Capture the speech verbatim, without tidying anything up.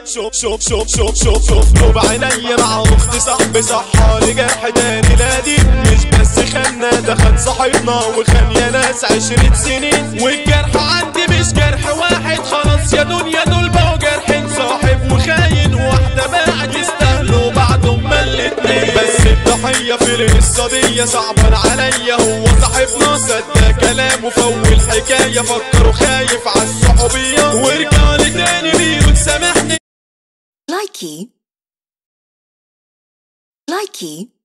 شوف شوف شوف شوف شوف شوف له بعينيا مع اختي صاحبي صحالي جرح تاني نادي. مش بس خنا ده خان صاحبنا وخان يا ناس عشرة سنين، والجرح عندي مش جرح واحد خلاص يا دنيا دول بقوا جرحين، صاحب وخاين واحدة باعت يستاهلوا بعضهم ما الاتنين. بس الضحية في القصة دي صعبان عليا، هو صاحبنا صدق كلامه فول حكاية فكره خايف عالصحوبية ورجع لي تاني بيقول سامحني. لايكي لايكي